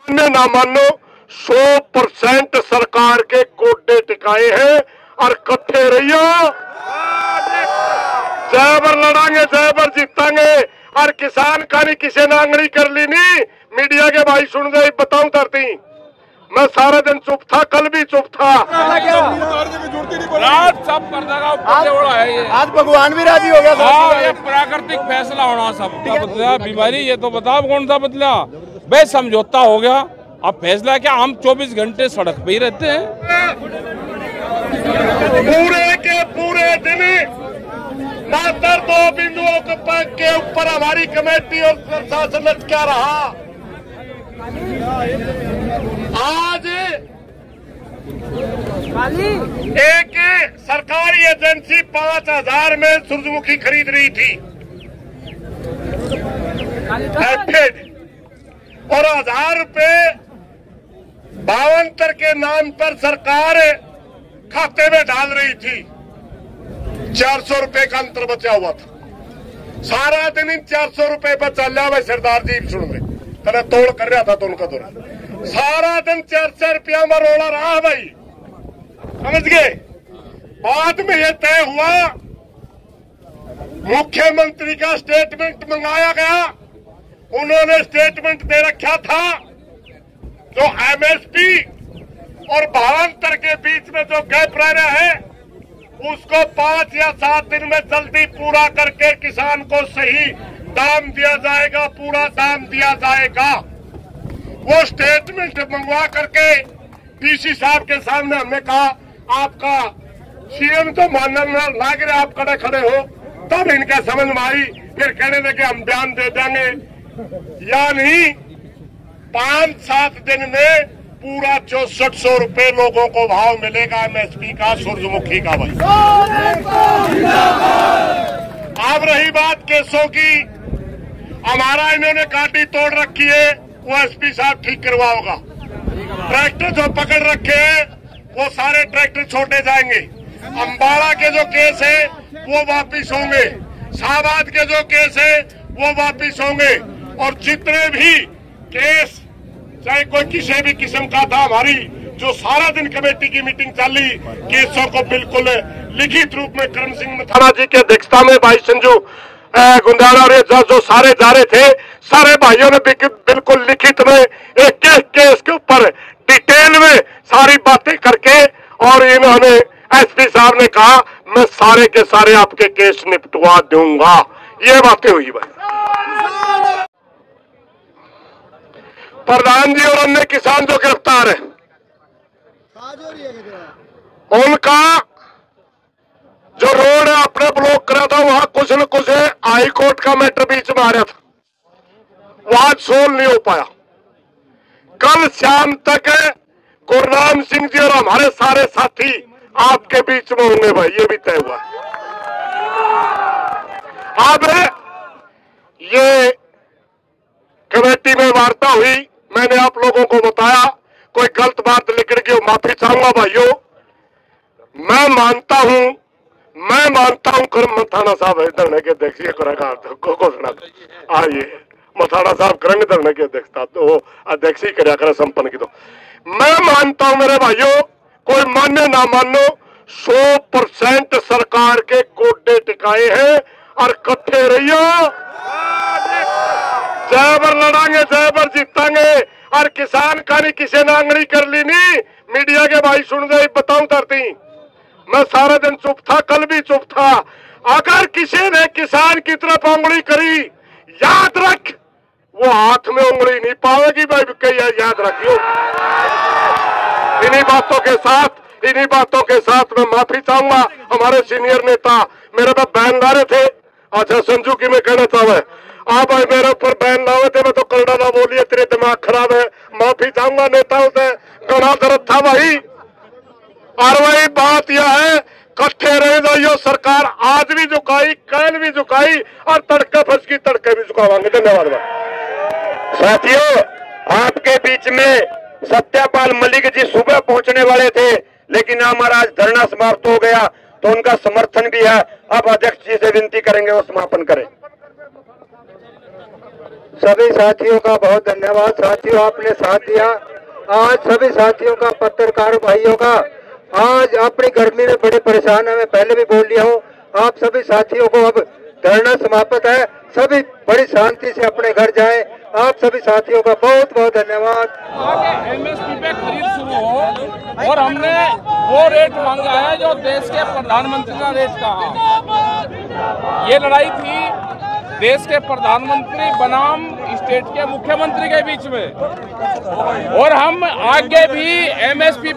ना मानो 100% सरकार के गोडे टिकाए हैं और कट्ठे रहियो जयबर लड़ांगे जयबर जीतांगे। और किसान का नहीं किसी ने आंगड़ी कर ली नहीं। मीडिया के भाई सुन गए बताऊं तरती मैं सारा दिन चुप था, कल भी चुप था। रात सब कर देगा है ये। आज भगवान भी राजी हो गया। हाँ, ये प्राकृतिक फैसला होना सब बदला बीमारी। ये तो बताओ कौन सा बदला? बे समझौता हो गया। अब फैसला क्या? हम 24 घंटे सड़क पे ही रहते हैं। पूरे के पूरे दिन मात्र 2 बिंदुओं के ऊपर हमारी कमेटी और प्रशासन ने क्या रहा। आज एक सरकारी एजेंसी 5,000 में सूरजमुखी खरीद रही थी और 1,000 रुपए भावांतर के नाम पर सरकार खाते में डाल रही थी। 400 रुपए का अंतर बचा हुआ था। सारा दिन इन 400 रुपए पर चल रहा है। सरदार जी सुन रहे पहले तोड़ कर रहा था तो उनका दौरा सारा दिन 400 रुपया में रोड़ा रहा भाई, समझ गए। बाद में यह तय हुआ, मुख्यमंत्री का स्टेटमेंट मंगाया गया। उन्होंने स्टेटमेंट दे रखा था जो एमएसपी और भावांतर के बीच में जो गैप रह रहा है उसको 5 या 7 दिन में जल्दी पूरा करके किसान को सही दाम दिया जाएगा, पूरा दाम दिया जाएगा। वो स्टेटमेंट मंगवा करके डीसी साहब के सामने हमने कहा आपका सीएम तो मानने लाग रहे, आप खड़े खड़े हो। तब इनका समझ में आई, फिर कहने लगे हम बयान दे देंगे। यानी 5-7 दिन में पूरा 6400 रुपए लोगों को भाव मिलेगा एमएसपी का, सूरजमुखी का भाई। अब रही बात केसों की, हमारा इन्होंने काटी तोड़ रखी है, वो एसपी साहब ठीक करवाओगा। ट्रैक्टर जो पकड़ रखे हैं वो सारे ट्रैक्टर छोड़े जाएंगे। अम्बाड़ा के जो केस है वो वापिस होंगे, शाहबाद के जो केस है वो वापिस होंगे। और जितने भी केस चाहे कोई किसी भी किस्म का था, हमारी जो सारा दिन कमेटी की मीटिंग चली, केसों को बिल्कुल लिखित रूप में करण सिंह मथाना जी की अध्यक्षता में भाई संजू गुंदारा और जो सारे जा रहे थे, सारे भाइयों ने बिल्कुल लिखित में एक केस के ऊपर डिटेल में सारी बातें करके, और इन्होंने एसपी साहब ने कहा मैं सारे के सारे आपके केस निपटवा दूंगा। ये बातें हुई भाई। प्रधान जी और अन्य किसान जो गिरफ्तार है उनका जो रोड आपने ब्लॉक करा था वहां कुछ न कुछ हाई कोर्ट का मैटर बीच में आ रहा था, वहां सोल्व नहीं हो पाया। कल शाम तक गुरनाम सिंह जी और हमारे सारे साथी आपके बीच में होंगे भाई, ये भी तय हुआ। अब ये कमेटी में वार्ता हुई, मैंने आप लोगों को बताया, कोई गलत बात निकल गई माफी चाहूंगा भाइयों। मैं मानता हूं कर्म मथाना साहब धरने के अध्यक्ष करेगा घोषणा आइए मथाना साहब करेंगे धरने की अध्यक्षता, तो अध्यक्ष ही कराया करे संपन्न की। तो मैं मानता हूं मेरे भाइयों, कोई माने ना मानो 100% सरकार के गोडे टिकाए हैं और कट्ठे रहियो जयबर लड़ांगे जयबर जीतांगे। और किसान का नहीं किसी ने आंगड़ी कर ली नहीं। मीडिया के भाई सुन गए बताऊं तरती मैं सारा दिन चुप था, कल भी चुप था। अगर किसी ने किसान की तरफ उंगली करी, याद रख वो हाथ में उंगली नहीं पाएगी भाई, याद रखियो। इन्हीं बातों के साथ मैं माफी चाहूंगा। हमारे सीनियर नेता मेरे पे बैन ला रहे थे। अच्छा संजू की मैं कहना चाहूँ आप भाई मेरे ऊपर बैन लावे थे, मैं तो कलड़ा ना बोलिए तेरे दिमाग खराब है। माफी चाहूंगा नेताओं से, गणा दर्द था भाई। और वही बात यह है कट्ठे रहे जाइयो। सरकार आज भी झुकाई, कल भी झुकाई और तड़के फंस की तड़के भी झुकावांगे। धन्यवाद साथियों, आपके बीच में सत्यपाल मलिक जी सुबह पहुंचने वाले थे, लेकिन हमारा आज धरना समाप्त हो गया, तो उनका समर्थन भी है। अब अध्यक्ष जी से विनती करेंगे वो समापन करें। सभी साथियों का बहुत धन्यवाद। साथियों, आपने साथ दिया। आज सभी साथियों का, पत्रकार भाइयों का, आज अपनी गर्मी में बड़े परेशान है, मैं पहले भी बोल लिया हूँ। आप सभी साथियों को अब धरना समाप्त है, सभी बड़ी शांति से अपने घर जाएं। आप सभी साथियों का बहुत बहुत धन्यवाद। आगे एमएसपी पे खरीद शुरू हो और हमने वो रेट मांगा है जो देश के प्रधानमंत्री का रेट कहा। ये लड़ाई थी देश के प्रधानमंत्री बनाम स्टेट के मुख्यमंत्री के बीच में, और हम आगे भी एमएसपी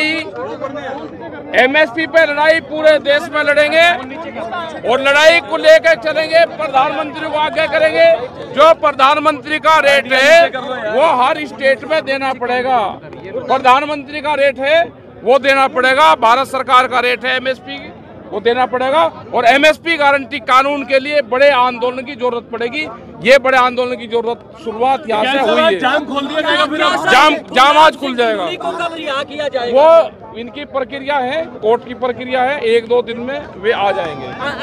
पे लड़ाई पूरे देश में लड़ेंगे और लड़ाई को लेकर चलेंगे। प्रधानमंत्री को आगे करेंगे। जो प्रधानमंत्री का रेट है वो हर स्टेट में देना पड़ेगा। प्रधानमंत्री का रेट है वो देना पड़ेगा। भारत सरकार का रेट है एमएसपी वो देना पड़ेगा। और एमएसपी गारंटी कानून के लिए बड़े आंदोलन की जरूरत पड़ेगी। ये बड़े आंदोलन की जरूरत शुरुआत यहाँ से हुई है। जाम खोल दिया जाएगा, फिर जाम आज खुल जाएगा। वो इनकी प्रक्रिया है, कोर्ट की प्रक्रिया है। 1-2 दिन में वे आ जाएंगे।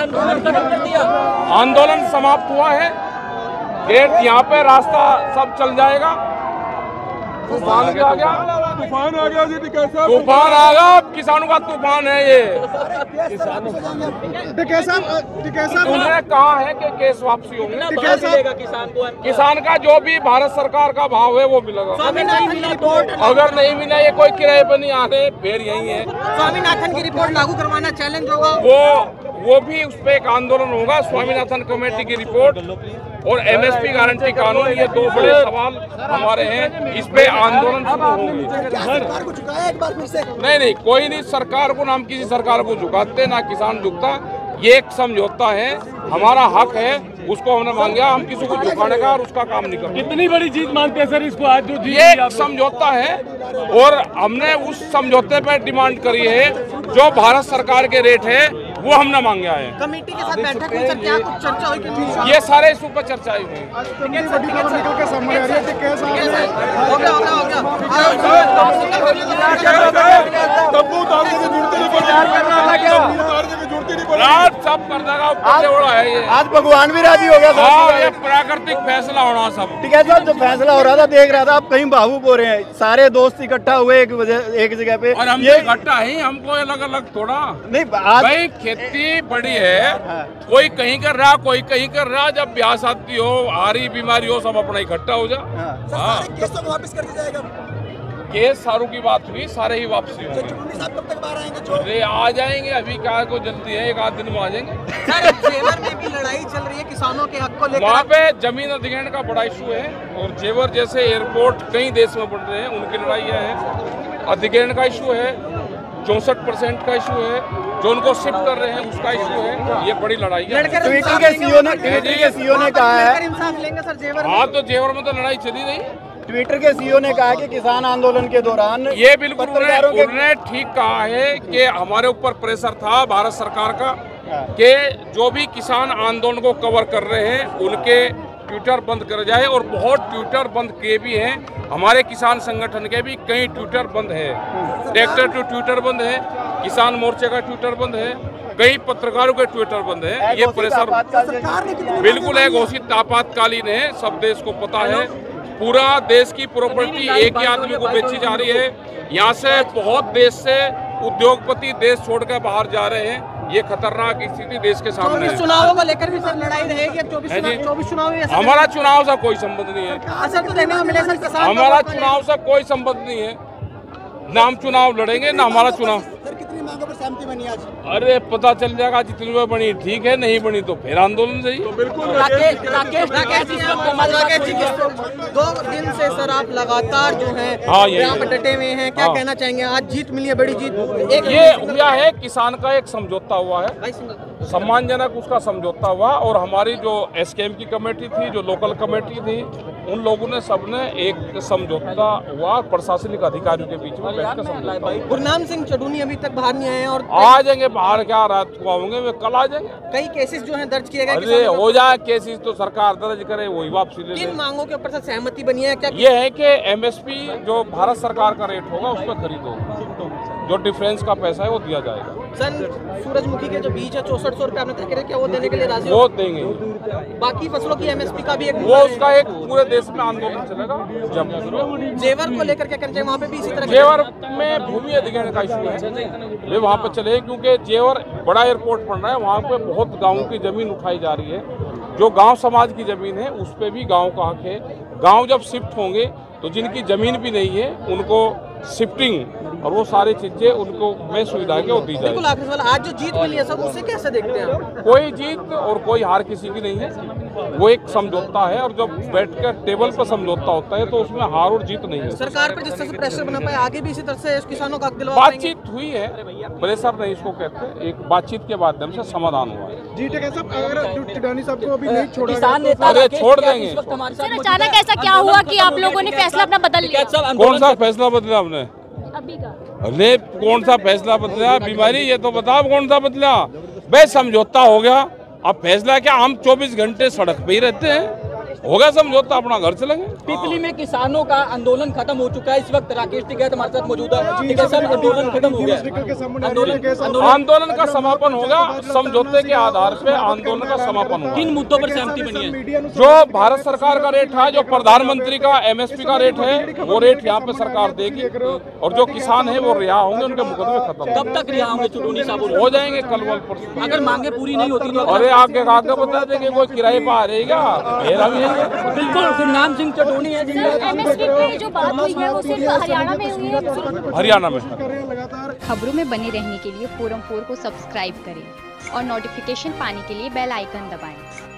आंदोलन समाप्त हुआ है। गेट यहाँ पे रास्ता सब चल जाएगा। तूफान भी आ गया, तूफान आ गया जी। तूफान आ गया, किसानों का तूफान है ये। उन्होंने कहा है कि केस वापसी होंगे। किसान का जो भी भारत सरकार का भाव है वो मिलेगा। अगर नहीं मिला, ये कोई किराए पर नहीं आ रहे, फिर यही है। स्वामीनाथन की रिपोर्ट लागू करवाना चैलेंज होगा। वो भी उस पर एक आंदोलन होगा। स्वामीनाथन कमेटी की रिपोर्ट और एमएसपी गारंटी कानून, ये 2 बड़े सवाल हमारे हैं। इस पे आंदोलन शुरू होंगे। नहीं, कोई नहीं। सरकार को, हम किसी सरकार को झुकाते ना किसान झुकता। ये एक समझौता है, हमारा हक है, उसको हमने मांगा। हम किसी को झुकाने का और उसका काम नहीं करते। कितनी बड़ी जीत मानते हैं सर इसको आज जो जीत? ये एक समझौता है और हमने उस समझौते पे डिमांड करी है। जो भारत सरकार के रेट है वो हमने मांगा है। कमेटी के साथ बैठक हुई सर, क्या कुछ चर्चा हुई? ये सारे इस ऊपर चर्चा हुई। रात सब कर देगा, है ये। आज भगवान भी राजी हो गया। हाँ, ये प्राकृतिक फैसला होना सब। ठीक है सर, जो फैसला हो रहा था देख रहा था, आप कहीं भावुक हो रहे हैं। सारे दोस्त इकट्ठा हुए एक जगह पे, और हम ये इकट्ठा है, हमको अलग अलग थोड़ा नहीं। भाई खेती बड़ी है। कोई कहीं कर रहा, कोई कहीं कर रहा। जब ब्याह शादी हो, हारी बीमारी हो, सब अपना इकट्ठा हो जा। वापस कर दिया जाएगा। केस सारों की बात हुई, सारे ही वापसी होंगे। अरे आ जाएंगे, अभी क्या को जल्दी है, 1 आध दिन में आ जाएंगे। सर, जेवर में भी लड़ाई चल रही है किसानों के हक को लेकर। वहाँ पे जमीन अधिग्रहण का बड़ा इशू है और जेवर जैसे एयरपोर्ट कई देश में बढ़ रहे हैं, उनकी लड़ाई है। अधिग्रहण का इशू है, 64% का इशू है, जो उनको शिफ्ट कर रहे हैं उसका इशू है। ये बड़ी लड़ाई है। ट्विटर के सीईओ ने कहा है। इंसाफ लेंगे सर जेवर। हाँ, तो जेवर में तो लड़ाई चली रही। ट्विटर के सीईओ ने कहा कि किसान आंदोलन के दौरान ये बिल्कुल उन्होंने ठीक कहा है कि हमारे ऊपर प्रेशर था भारत सरकार का कि जो भी किसान आंदोलन को कवर कर रहे हैं उनके ट्विटर बंद कर जाए। और बहुत ट्विटर बंद किए भी हैं। हमारे किसान संगठन के भी कई ट्विटर बंद है। ट्रैक्टर टू ट्विटर बंद है, किसान मोर्चे का ट्विटर बंद है, कई पत्रकारों के ट्विटर बंद है। ये प्रेशर बिल्कुल है, घोषित आपातकालीन है, सब देश को पता है। पूरा देश की प्रॉपर्टी एक ही आदमी को बेची जा रही है। यहाँ से बहुत देश से उद्योगपति देश छोड़कर बाहर जा रहे हैं। ये खतरनाक स्थिति देश के सामने है। चुनावों को लेकर भी सर लड़ाई रहेगी। 24 चुनाव। हमारा चुनाव से कोई संबंध नहीं है। असर तो देखने को मिले सर किसान। हमारा चुनाव से कोई संबंध नहीं है। ना हम चुनाव लड़ेंगे ना हमारा चुनाव। कितनी मांगों पर सहमति बनी आज? अरे पता चल जाएगा, जितनी में बनी ठीक है, नहीं बनी तो फिर आंदोलन सही। तो बिल्कुल राकेश जी 2 दिन से सर आप लगातार जो है यहाँ पर डटे हुए हैं, क्या कहना चाहेंगे? आज जीत मिली है, बड़ी जीत। ये हुआ है, किसान का एक समझौता हुआ है, सम्मानजनक उसका समझौता हुआ। और हमारी जो एसकेएम की कमेटी थी, जो लोकल कमेटी थी, उन लोगों ने सबने एक समझौता हुआ। प्रशासनिक अधिकारियों के बीच में बैठकर समझौता। गुरनाम सिंह चढ़ूनी अभी तक बाहर नहीं आए हैं और आ जाएंगे बाहर। क्या रात को आएंगे, वे कल आ जाएंगे। कई केसेस जो हैं दर्ज किए गए। अरे हो जाए केसेस तो सरकार दर्ज करे, वही वापसी ले ले। किन मांगों के ऊपर सहमति बनी है? क्या ये है कि एमएसपी जो भारत सरकार का रेट होगा उस पर खरीदो, जो डिफरेंस का पैसा है वो दिया जाएगा। सन सूरजमुखी के जो बीज है 6400 रुपए आपने तय करे, क्या वो देने के लिए राजी हो? वो देंगे। बाकी फसलों की MSP का भी एक वो उसका एक पूरे देश में आंदोलन चलेगा। जब जेवर को लेकर क्या करना चाहिए, वहाँ पे भी इसी तरह जेवर में भूमि अधिग्रहण का इशू है, वे वहाँ पे चले, क्योंकि जेवर बड़ा एयरपोर्ट बन रहा है, वहाँ पे बहुत गाँव की जमीन उठाई जा रही है। जो गांव समाज की जमीन है उस पे भी गांव का हक है। गांव जब शिफ्ट होंगे तो जिनकी जमीन भी नहीं है उनको शिफ्टिंग और वो सारी चीजें उनको में सुविधा के दी जाए। बिल्कुल आखिरी सवाल, आज जो जीत मिली है सब उसे कैसे देखते हैं? कोई जीत और कोई हार किसी की नहीं है, वो एक समझौता है, और जब बैठकर टेबल पर समझौता होता है तो उसमें हार और जीत नहीं है। सरकार पर जिस तरह से प्रेशर बना पाए, आगे भी इसी तरह से किसानों का हक दिलवा पाएंगे? बातचीत हुई है, प्रेशर नहीं इसको कहते, एक बातचीत के माध्यम से समाधान हुआ है। जी ठीक है साहब, अगर टिडानी साहब को अभी नहीं छोड़ा किसान नेता अरे छोड़ देंगे। सर अचानक ऐसा क्या हुआ कि आप लोगों ने फैसला अपना बदल लिया? कौन सा फैसला बदला आपने? अभी का अरे कौन सा फैसला बदला? बीमारी ये तो बताओ कौन सा बदला? बे समझौता हो गया, अब फैसला क्या? हम 24 घंटे सड़क पे ही रहते हैं, होगा समझौता, अपना घर चलेंगे। पिपली में किसानों का आंदोलन खत्म हो चुका है, इस वक्त राकेश टिकैत हमारे साथ मौजूद है। आंदोलन खत्म हो गया, आंदोलन का समापन होगा, समझौते के आधार पे आंदोलन का समापन होगा। किन मुद्दों पर सहमति बनी है? जो भारत सरकार का रेट है, जो प्रधानमंत्री का MSP का रेट है, वो रेट यहाँ पे सरकार देगी, और जो किसान है वो रिहा होंगे, उनके मुकदमे खत्म। कब तक रिहा होंगे चुटोनी साहब? हो जाएंगे कल वल परसों। अगर मांगे पूरी नहीं होती तो? अरे आगे बता देंगे, कोई किराए पर आ रहेगा, मेरा भी है। बिल्कुल, गुरनाम सिंह चटोनी है MSP पे जो बात हुई है वो सिर्फ हरियाणा में हुई है? हरियाणा में। खबरों में बने रहने के लिए फोरम 4 को सब्सक्राइब करें और नोटिफिकेशन पाने के लिए बेल आइकन दबाएं।